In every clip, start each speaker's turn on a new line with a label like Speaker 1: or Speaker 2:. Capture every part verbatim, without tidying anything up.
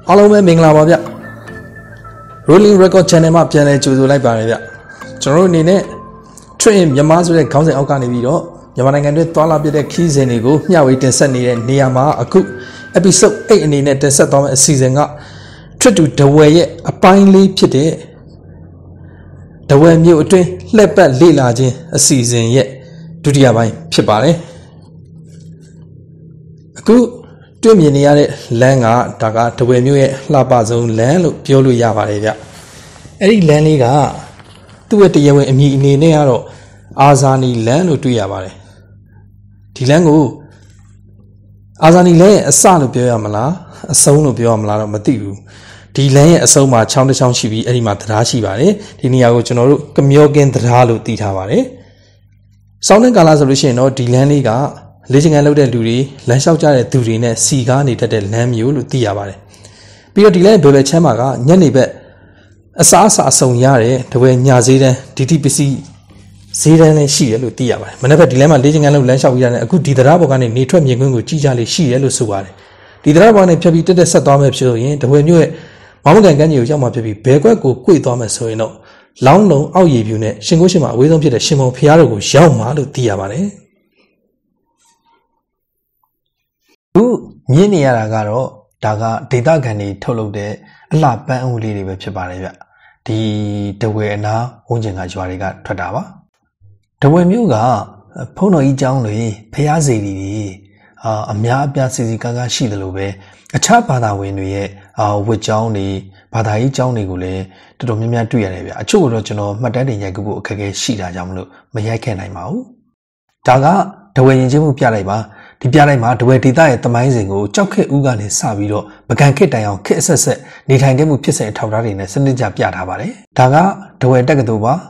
Speaker 1: အားလုံးပဲမင်္ဂလာပါဗျ Rolling Record Channel မှာပြန်လည်ကြိုဆိုလိုက်ပါတယ်ဗျကျွန်တော်တို့အနေနဲ့ Train မြန်မာဆိုတဲ့ခေါင်းစဉ်အောက်ကနေပြီးတော့မြန်မာနိုင်ငံတွင်းသွားလာပြတဲ့ခီးစဉ်တွေကိုမျှဝေတင်ဆက်နေတဲ့နေရာမှာအခု episode eight အနေနဲ့တင်ဆက်သွားမယ့်အစီအစဉ်က Trip to Dawei ရဲ့အပိုင်းလေးဖြစ်တဲ့ Dawei မြို့အတွင်းလှည့်ပတ်လေ့လာခြင်းအစီအစဉ်ရဲ့ဒုတိယပိုင်းဖြစ်ပါတယ်အခုတွေ့မြင်နေရတဲ့လမ်းကဒါကဒဝယ်မြို့ရဲ့လှပဆုံးလမ်းလို့ပြောလို့ရပါတယ်ဗျအဲ့ဒီလမ်းလေးကသူ့ရဲ့တရားဝင်အမည်အနေနဲ့ကတော့အာဇာနီလမ်းလို့တွေ့ရပါတယ်ဒီလမ်းကိုအာဇာနီလမ်းရဲ့အစလို့ပြောရမလားအဆုံးလို့ပြောရမလားတော့မသိဘူးဒီလမ်းရဲ့အဆုံးမှာချောင်းတစ်ချောင်းရှိပြီးအဲ့ဒီမှာတရားရှိပါတယ်ဒီနေရာကိုကျွန်တော်တို့ကမျောကင်းတရားလို့သိထားပါတယ်စောင်းတဲ့ကာလဆိုလို့ရှိရင်တော့ဒီလမ်းလေးကလေ့ကျင့်ခန်းလုပ်တဲ့လူတွေလမ်းလျှောက်ကြတဲ့သူတွေနဲ့စီကားနေတတ်တဲ့လမ်းမျိုးလို့သိရပါတယ်ပြီးတော့ဒီလမ်းဘယ်ဘက်ချမ်းမှာကညနေဘက်အစားအစာအစုံရတဲ့တဝဲညဈေးတန်းဒီတိပစ္စည်းဈေးတန်းလည်းရှိတယ်လို့သိရပါတယ်မနေ့ကဒီလမ်းမှာလေ့ကျင့်ခန်းလုပ်လမ်းလျှောက်ပြီးရတယ်အခုဒီတရားဘော်ကနေနေထွက်မြင်ကွင်းကိုကြည့်ကြလေရှိတယ်လို့ဆိုပါတယ်ဒီတရားဘော်နဲ့ဖြတ်ပြီးတက်တက်ဆက်သွားမယ်ဖြစ်လို့ရင်တဝဲမြို့ရဲ့မောင်မကန်ကမ်းခြေကိုရောက်မှဖြစ်ပြီးဘဲကွက်ကို꿰သွားမယ်ဆိုရင်တော့လောင်းလုံးအောက်ရည်ဖြူနဲ့ရှင်ကိုရှင်မှာအဝေးဆုံးဖြစ်တဲ့ရှင်မုံဖျားတို့ကိုရောက်မှာလို့သိရပါတယ်ခုမြင်နေရတာကတော့ဒါကဒေတာကန်တွေထုတ်လုပ်တဲ့အလှပန်းအုပ်လေးတွေပဲဖြစ်ပါတယ်ဗျဒီဒဝယ်အနာဝန်းကျင်ကရွာတွေကထွက်တာပါဒဝယ်မြို့ကဖုံးတော်ကြီးကျောင်းတွေဖျားစီတွေအာအများအပြားစီစီကားကားရှိတယ်လို့ပဲအခြားဘာသာဝင်တွေရဲ့အာဝတ်ကျောင်းတွေဘာသာရေးကျောင်းတွေကိုလည်းတော်တော်များများတွေ့ရတယ်ဗျအချို့ကတော့ကျွန်တော်မှတ်တမ်းတင်ရိုက်ကူဖို့အခက်အခဲရှိတာကြောင့်မလို့မရိုက်ခဲ့နိုင်ပါဘူးဒါကဒဝယ်ရင်ချင်းမှုပြလိုက်ပါဒီပြလိုက်မှာဒဝယ်ဒေတာရဲ့တမိုင်းစဉ်ကိုကြောက်ခက်ဦးကနေစပြီးတော့ပကံခစ်တိုင်အောင်ခက်အဆက်ဆက်နေထိုင်ခဲ့မှုဖြစ်စဉ်အထောက်အထားတွေနဲ့စနစ်ကျပြထားပါတယ်ဒါကဒဝယ်တက္ကသိုလ်ပါ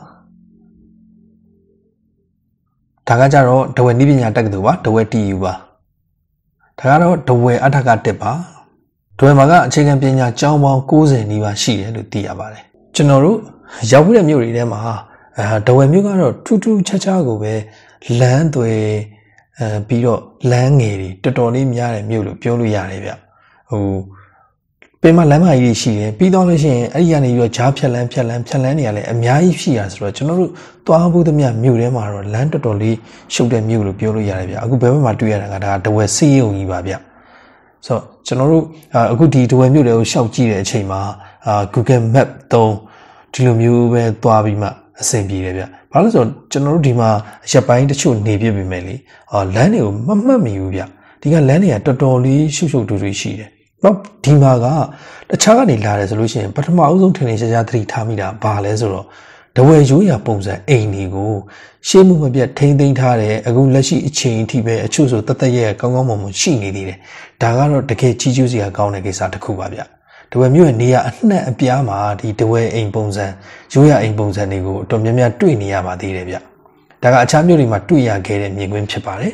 Speaker 1: ဒါကကြတော့ဒဝယ်နည်းပညာတက္ကသိုလ်ပါဒဝယ် တီ ယူ ပါဒါကတော့ဒဝယ်အထက်ကတက်ပါဒဝယ်မှာကအခြေခံပညာကျောင်းပေါင်း၉၀နီးပါးရှိတယ်လို့သိရပါတယ်ကျွန်တော်တို့ရောက်ပြီးတဲ့မြို့တွေထဲမှာအဲဒဝယ်မြို့ကတော့ထူးထူးခြားခြားကိုပဲလမ်းသွယ်အဲပြီးတော့လမ်းငယ်တွေတော်တော်လေးများတယ်မြို့လို့ပြောလို့ရတယ်ဗျဟိုပင်မလမ်းမကြီးရှိတယ်ပြီးတော့လို့ရှိရင်အဲ့ဒီကနေပြီးတော့ဂျားဖြတ်လန်းဖြတ်လန်းဖြတ်လန်းနေရလဲအများကြီးရှိရဆိုတော့ကျွန်တော်တို့သွားဖို့သမျှမြို့ထဲမှာတော့လမ်းတော်တော်လေးရှုပ်တဲ့မြို့လို့ပြောလို့ရတယ်ဗျအခုဘယ်ဘက်မှာတွေ့ရတာကဒါဒဝယ်စီးရုံကြီးပါဗျဆိုတော့ကျွန်တော်တို့အခုဒီဒဝယ်မြို့တွေကိုရှောက်ကြည့်တဲ့အချိန်မှာအာ Google Map သုံးဒီလိုမျိုးပဲသွားပြီးမှအဆင်ပြေတယ်ဗျဘာလို့ဆိုတော့ကျွန်တော်တို့ဒီမှာရက်ပိုင်းတချို့နေပြပြီမယ်လေအာလမ်းတွေကိုမမှတ်မိဘူးဗျဒီကလမ်းတွေကတော်တော်လေးရှုပ်ရှုပ်ထွေးထွေးရှိတယ်တော့ဒီမှာကတခြားကနေလာတယ်ဆိုလို့ရှိရင်ပထမအဦးဆုံးထင်ထင်ရှားရှားသတိထားမိတာဘာလဲဆိုတော့ဒဝယ်ရိုးရာပုံစံအိမ်တွေကိုရှေးမှုမပြတ်ထိမ့်သိမ်းထားတယ်အခုလက်ရှိအချိန်အထိပဲအချို့ဆိုတသက်ရဲ့ကောင်းကောင်းမွန်မွန်ရှိနေသေးတယ်ဒါကတော့တကယ်ကြီးကျူးစရာကောင်းတဲ့ကိစ္စတစ်ခုပါဗျဒဝယ်မြို့ရဲ့နေရာအနှံ့အပြားမှာဒီဒဝယ်အိမ်ပုံစံရိုးရာအိမ်ပုံစံတွေကိုအတော်များများတွေ့နေရပါသေးတယ်ဗျဒါကအခြားမြို့တွေမှာတွေ့ရခဲ့တဲ့မြင်ကွင်းဖြစ်ပါတယ်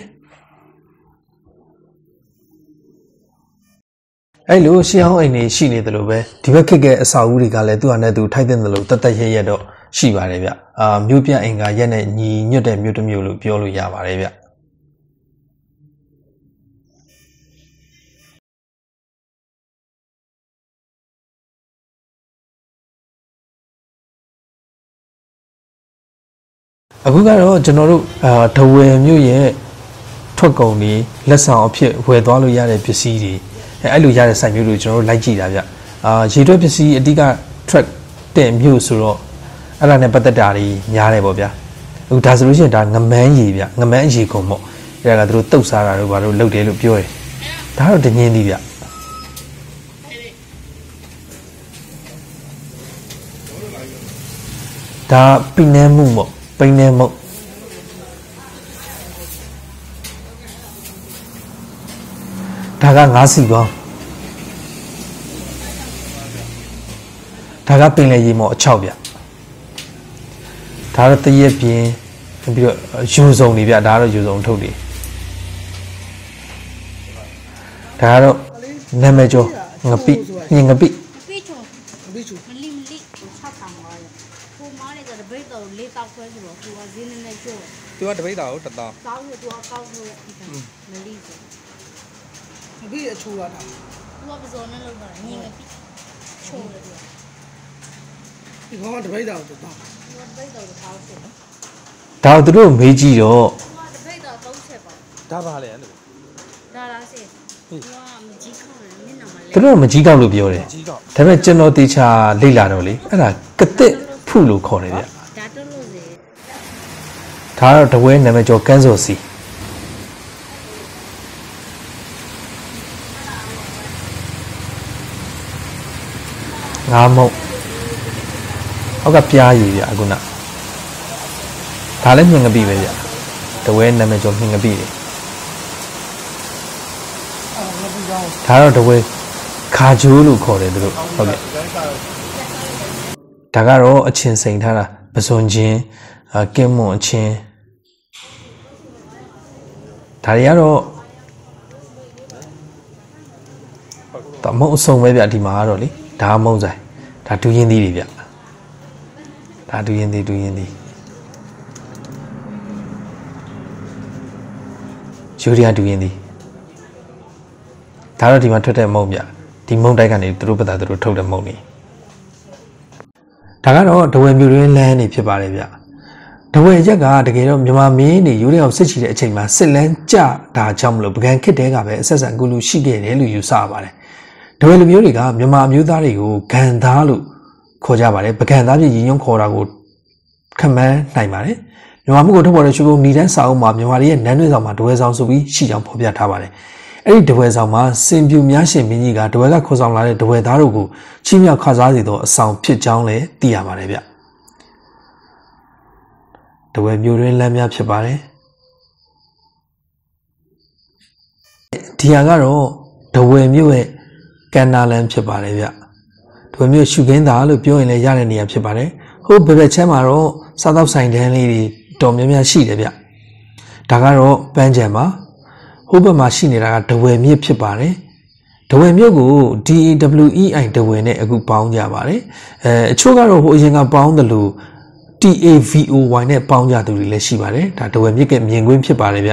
Speaker 1: အဲ့လိုရှေးဟောင်းအိမ်တွေရှိနေတယ်လို့ပဲဒီဘက်ခက်ကအစာအုပ်တွေကလည်းသူ့ဟာနဲ့သူထိုက်တဲ့လို့တတ်တတ်ရရတော့ရှိပါတယ်ဗျအာမြို့ပြအိမ်ကရက်နဲ့ညီညွတ်တဲ့မြို့တစ်မြို့လို့ပြောလို့ရပါတယ်ဗျအခုကတော့ကျွန်တော်တို့အာဒဝယ်မြို့ရဲ့ထွက်ကုန်တွေလက်ဆောင်အဖြစ်ဝယ်သွားလို့ရတဲ့ပစ္စည်းတွေအဲအဲ့လိုရတဲ့စိုက်မျိုးတွေကျွန်တော်တို့လိုက်ကြည့်တာဗျအာရေထွက်ပစ္စည်းအဓိက track တဲ့မြို့ဆိုတော့အဲ့ဒါနဲ့ပတ်သက်တာတွေများတယ်ပေါ့ဗျာအခုဒါဆိုလို့ရှိရင်ဒါငမန်းရေဗျငမန်းရေကုန်ပေါ့အဲ့ဒါကသူတို့တုတ်စားတာတို့ဘာလို့လုပ်တယ်လို့ပြောတယ်ဒါတော့တငင်းသည်ဗျဒါပိနဲမှုပေါ့ပိနဲမှုဒါကငါးစီပေါင်းဒါကပင်လေရေမော်အချောက်ဗျဒါတော့တရက်ပြင်းပြီးတော့ယူစုံနေဗျဒါကတော့ယူစုံထုတ်တယ်ဒါကတော့နာမည်ကျော်ငပိညင်ငပိ
Speaker 2: ပိချုံပိချုံမလီမလီ၆တောင်ပါလေကိုမားလေးကတပိတ်တော့လေးတောက်ခွဲဆိုတော့ကိုကဈေးနဲ့နဲ့ကျော်
Speaker 3: သူကတပိတ်တာကိုတတောင်း
Speaker 2: တောင်းလို့သူကကောက်လို့မလီဆို
Speaker 4: ငပိအချိုးရတာ
Speaker 2: သူကပစောနဲ့လောက်တာညင်ငပိချိုးတယ်ဒီ
Speaker 3: ကောင်ကတပိတ်တော်တော့
Speaker 2: တပိတ်တော့ထောက်တယ်
Speaker 1: ဒါသူတို့မေးကြည့်တော့
Speaker 2: တပိတ်တော့သုံးချက်ပါ
Speaker 3: ဒါပါလေအဲ့လို
Speaker 2: ဒါလားစေသူကမကြီးခောက်တယ်မျက်နှာမှာလဲ
Speaker 1: သူတို့မကြီးကောက်လို့ပြောတယ်ဒါပေမဲ့ကျွန်တော်တေချာလေ့လာတော့လေအဲ့ဒါကတစ်ဖုလို့ခေါ်တယ်ဗျ
Speaker 2: ဒါတွန်းလို့စေ
Speaker 1: ဒါတော့တဝဲနာမည်ကျော်ကန်းစော်စီငါမုတ်ဟောက်ကပြားရည်ဗျအခုနဒါလည်းမြင်ငပိပဲဗျတဝဲနာမည်ကျော်မြင်ငပိတယ်ဒါတော့တဝဲခါဂျိုးလို့ခေါ်တယ်သူတို့ဟုတ်ကဲ့ဒါကတော့အချင်းစိန်ထားတာပစွန်ချင်းကင်းမွန်အချင်းဒါတွေကတော့တမုံအစုံပဲဗျဒီမှာကတော့လေဒါမုံဆိုင်ဒါဒူးရင်သီးတွေဗျဒါဒူးရင်သီးဒူးရင်သီးယူရီးယားဒူးရင်သီးဒါတော့ဒီမှာထွက်တဲ့မုံဗျဒီမုံတိုက်ကနေသူတို့ပတ်တာသူတို့ထုတ်တဲ့မုံနေဒါကတော့ဒဝဲမျိုးရင်းလမ်းနေဖြစ်ပါတယ်ဗျဒဝဲရက်ကတကယ်တော့မြန်မာမင်းနေယူရီးယားကိုစစ်ချီတဲ့အချိန်မှာစစ်လန်းကြတာကြောင့်မလို့ပကံခစ်တဲကပဲအဆက်ဆက်အကူလူရှိခဲ့တယ်လို့ယူဆပါတယ်ဒဝဲလူမျိုးတွေကမြန်မာအမျိုးသားတွေကိုဂန်သားလို့ခေါ်ကြပါတယ်ပကံသားပြည်ရည်ညွှန်းခေါ်တာကိုခမန်းနိုင်ပါတယ်မြန်မာမှုကိုထုတ်ပေါ်တဲ့ရွှေဘုံဏီတန်းစာအုပ်မှာမြန်မာတွေရဲ့နန်းတွင်းဆောင်မှာဒဝဲဆောင်ဆိုပြီးရှိကြောင်းဖော်ပြထားပါတယ်အဲ့ဒီဒဝဲဆောင်မှာစင်ပြူများရှင်မင်းကြီးကဒဝဲကခေါ်ဆောင်လာတဲ့ဒဝဲသားတို့ကိုချီးမြှောက်ခစားစေသောအဆောင်ဖြစ်ကြောင်းလည်းသိရပါတယ်ဗျဒဝဲမျိုးရင်းလမ်းများဖြစ်ပါတယ်ဒီဟာကတော့ဒဝဲမျိုးရဲ့ကန်နာလန်ဖြစ်ပါတယ်ဗျဒဝဲမျိုးရှုခင်းသားလို့ပြောရင်လည်းရတဲ့နေရာဖြစ်ပါတယ်ဟုတ်ဘယ်ဘက်ချမ်းမှာတော့စားသောက်ဆိုင်တန်းလေးတွေတော်များများရှိတယ်ဗျဒါကတော့ပန်းချံမှာဟိုဘက်မှာရှိနေတာကဒဝဲမြစ်ဖြစ်ပါတယ်ဒဝဲမြစ်ကို D A W E I ဒဝဲနဲ့အခုပေါင်းကြပါတယ်အဲအချို့ကတော့ဟိုအရင်ကပေါင်းတယ်လို့ T A V O Y နဲ့ပေါင်းကြသူတွေလည်းရှိပါတယ်ဒါဒဝဲမြစ်ကမြင်ကွင်းဖြစ်ပါတယ်ဗျ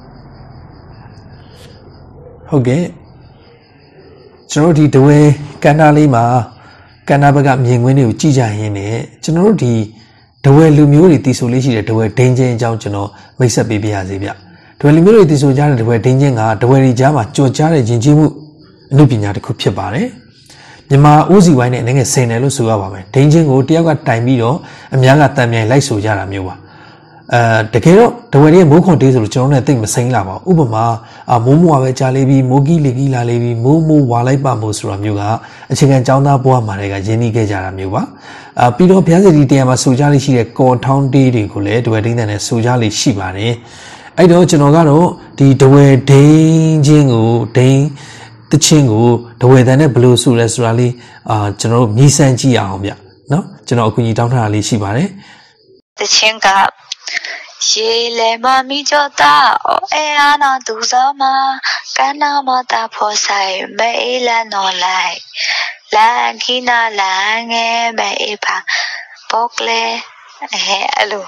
Speaker 1: ဟုတ်ကဲ့ကျွန်တော်တို့ဒီဒဝဲကန်နာလေးမှာကန်နာဘက်ကမြင်ကွင်းတွေကိုကြည့်ကြရင်းနဲ့ကျွန်တော်တို့ဒီဒဝဲလူမျိုးတွေတည်ဆိုလေးရှိတဲ့ဒဝဲဒင်းချင်းအကြောင်းကျွန်တော်မိတ်ဆက်ပေးပါရစေဗျဒဝဲလူမျိုးတွေတည်ဆိုကြတဲ့ဒဝဲဒင်းချင်းကဒဝဲတွေကြားမှာကြော်ကြားတဲ့ယဉ်ကျေးမှုအမှုပညာတစ်ခုဖြစ်ပါတယ်မြန်မာဦးစီဝိုင်းနဲ့အနေငယ်ဆင်တယ်လို့ဆိုရပါမယ်ဒင်းချင်းကိုတယောက်ကတိုင်ပြီးတော့အများကတန်မြိုင်လိုက်ဆိုကြတာမျိုးပါအဲတကယ်တော့ဒဝဲရဲ့မိုးခွန်တေးဆိုလို့ကျွန်တော်နဲ့သိမစိမ့်လာပါဘူးဥပမာမိုးမွာပဲကြားလေးပြီးမိုးကြီးလေကြီးလာလေးပြီးမိုးမိုးဝါလိုက်ပါမို့ဆိုတာမျိုးကအခြေခံကျောင်းသားဘဝမှာတွေကရင်းနှီးခဲ့ကြတာမျိုးပါအာပြီးတော့ဘုရားစတီတရားမှာဆိုကြလေးရှိတဲ့ကော်ထောင်းတေးတွေကိုလည်းဒဝဲဒင်းတဲ့နဲ့ဆိုကြလေးရှိပါတယ်အဲ့တော့ကျွန်တော်ကတော့ဒီဒဝဲဒင်းချင်းကိုဒင်းတချင်းကိုဒဝဲတန်နဲ့ဘယ်လိုဆိုလဲဆိုတာလေးအာကျွန်တော်တို့မြည်ဆန်းကြည့်အောင်ဗျနော်ကျွန်တော်အကူအညီတောင်းထားတာလေးရှိပါတယ်
Speaker 4: တချင်းကရေလေမမီကြတာအေးအနာဒူဇမကနာမတာဖို့ဆိုင်မဲလာနော်လိုက်လန်ခီနာလန်ငယ်မဲပါပေါကလေအဲအလို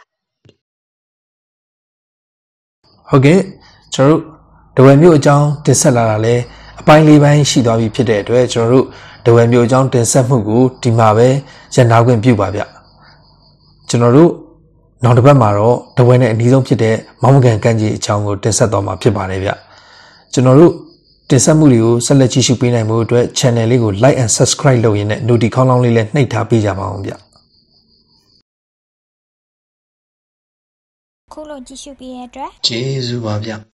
Speaker 1: ဟုတ်ကဲ့ကျွန်တော်တို့ဒဝဲမျိုးအကြောင်းတင်ဆက်လာတာလဲအပိုင်းလေးပိုင်းရှိသွားပြီဖြစ်တဲ့အတွက်ကျွန်တော်တို့ဒဝဲမျိုးအကြောင်းတင်ဆက်မှုကိုဒီမှာပဲရန်နာခွင့်ပြုပါဗျကျွန်တော်တို့နောက်တစ်ပတ်မှာတော့ဒဝဲနဲ့အနည်းဆုံးဖြစ်တဲ့မောင်မကန်ကန့်ကြီးအကြောင်းကိုတင်ဆက်သွားမှာဖြစ်ပါတယ်ဗျကျွန်တော်တို့တင်ဆက်မှုတွေကိုဆက်လက်ကြည့်ရှုပေးနိုင်မှုအတွက် channel လေးကို like and subscribe လုပ်ရင်းနဲ့ notification ခေါင်းလောင်းလေးလည်းနှိပ်ထားပေးကြပါအောင်ဗျ
Speaker 4: ခုလိုကြည့်ရှုပေးရတဲ့အတွက်
Speaker 1: ကျေးဇူးပါဗျ